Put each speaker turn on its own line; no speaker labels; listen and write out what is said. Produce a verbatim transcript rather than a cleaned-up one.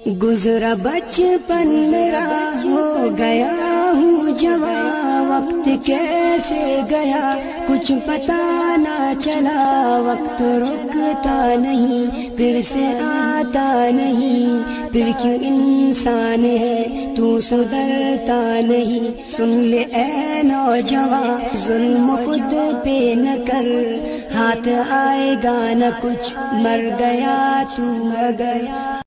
गुजरा बचपन मेरा हो गया हूँ जवा, वक्त कैसे गया कुछ पता ना चला। वक्त रुकता नहीं फिर से आता नहीं, फिर क्यों इंसान है तू सुधरता नहीं। सुन ले ऐ नौजवान जुल्म खुद पे न कर, हाथ आएगा न कुछ मर गया तू अगर।